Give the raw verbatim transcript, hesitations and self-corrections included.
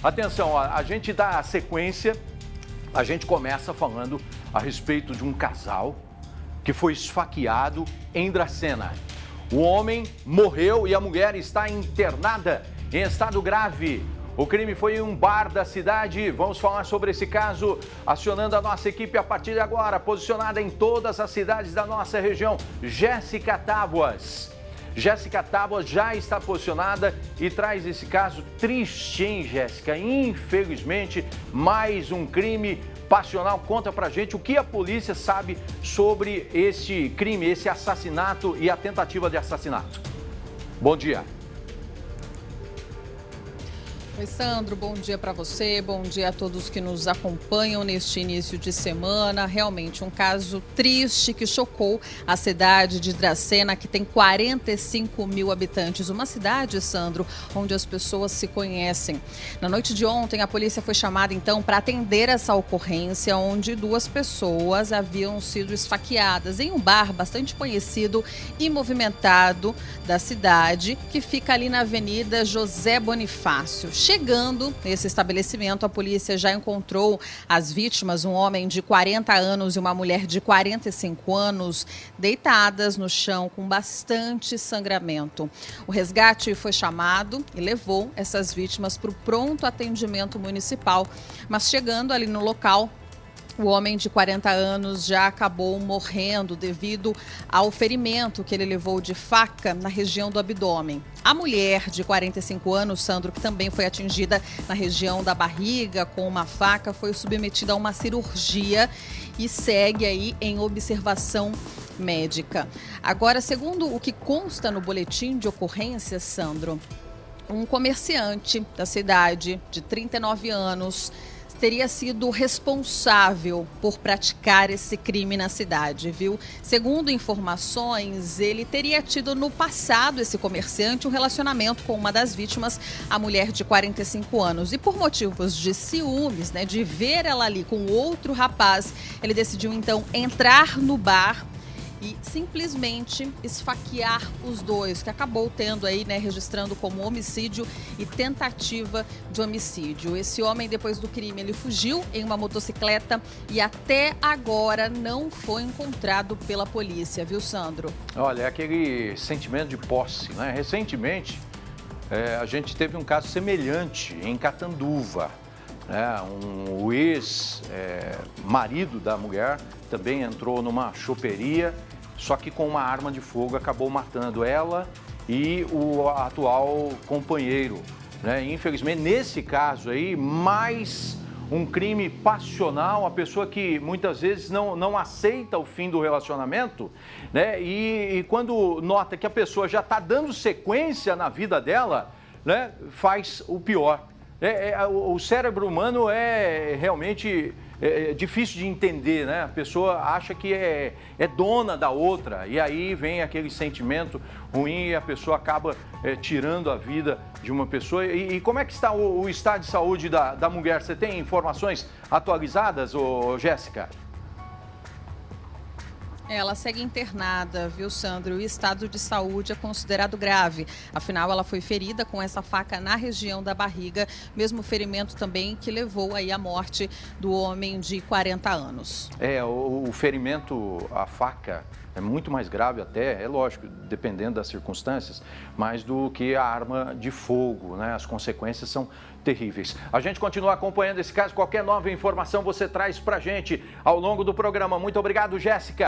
Atenção, a, a gente dá a sequência, a gente começa falando a respeito de um casal que foi esfaqueado em Dracena. O homem morreu e a mulher está internada em estado grave. O crime foi em um bar da cidade. Vamos falar sobre esse caso, acionando a nossa equipe a partir de agora, posicionada em todas as cidades da nossa região. Jéssica Tábuas. Jéssica Tábuas já está posicionada e traz esse caso triste, hein, Jéssica? Infelizmente, mais um crime passional. Conta pra gente o que a polícia sabe sobre esse crime, esse assassinato e a tentativa de assassinato. Bom dia. Oi, Sandro, bom dia para você, bom dia a todos que nos acompanham neste início de semana. Realmente um caso triste que chocou a cidade de Dracena, que tem quarenta e cinco mil habitantes. Uma cidade, Sandro, onde as pessoas se conhecem. Na noite de ontem, a polícia foi chamada então para atender essa ocorrência, onde duas pessoas haviam sido esfaqueadas em um bar bastante conhecido e movimentado da cidade, que fica ali na Avenida José Bonifácio. Chegando nesse estabelecimento, a polícia já encontrou as vítimas, um homem de quarenta anos e uma mulher de quarenta e cinco anos, deitadas no chão com bastante sangramento. O resgate foi chamado e levou essas vítimas para o pronto atendimento municipal, mas chegando ali no local, o homem de quarenta anos já acabou morrendo devido ao ferimento que ele levou de faca na região do abdômen. A mulher de quarenta e cinco anos, Sandro, que também foi atingida na região da barriga com uma faca, foi submetida a uma cirurgia e segue aí em observação médica. Agora, segundo o que consta no boletim de ocorrência, Sandro, um comerciante da cidade de trinta e nove anos teria sido responsável por praticar esse crime na cidade, viu? Segundo informações, ele teria tido no passado, esse comerciante, um relacionamento com uma das vítimas, a mulher de quarenta e cinco anos. E por motivos de ciúmes, né, de ver ela ali com outro rapaz, ele decidiu então entrar no bar e simplesmente esfaquear os dois, que acabou tendo aí, né, registrando como homicídio e tentativa de homicídio. Esse homem, depois do crime, ele fugiu em uma motocicleta e até agora não foi encontrado pela polícia, viu, Sandro? Olha, é aquele sentimento de posse, né? Recentemente, é, a gente teve um caso semelhante em Catanduva, né? Um, o ex-marido é, da mulher também entrou numa choperia, só que com uma arma de fogo acabou matando ela e o atual companheiro, né? Infelizmente, nesse caso aí, mais um crime passional, a pessoa que muitas vezes não, não aceita o fim do relacionamento, né? E, e quando nota que a pessoa já está dando sequência na vida dela, né, faz o pior. É, é, o cérebro humano é realmente é, difícil de entender, né? A pessoa acha que é, é dona da outra e aí vem aquele sentimento ruim e a pessoa acaba é, tirando a vida de uma pessoa. E, e como é que está o, o estado de saúde da, da mulher? Você tem informações atualizadas, ô, Jéssica? Ela segue internada, viu, Sandro? O estado de saúde é considerado grave. Afinal, ela foi ferida com essa faca na região da barriga, mesmo ferimento também que levou aí à morte do homem de quarenta anos. É, o, o ferimento, a faca, é muito mais grave até, é lógico, dependendo das circunstâncias, mais do que a arma de fogo, né? As consequências são terríveis. A gente continua acompanhando esse caso. Qualquer nova informação você traz pra gente ao longo do programa. Muito obrigado, Jéssica.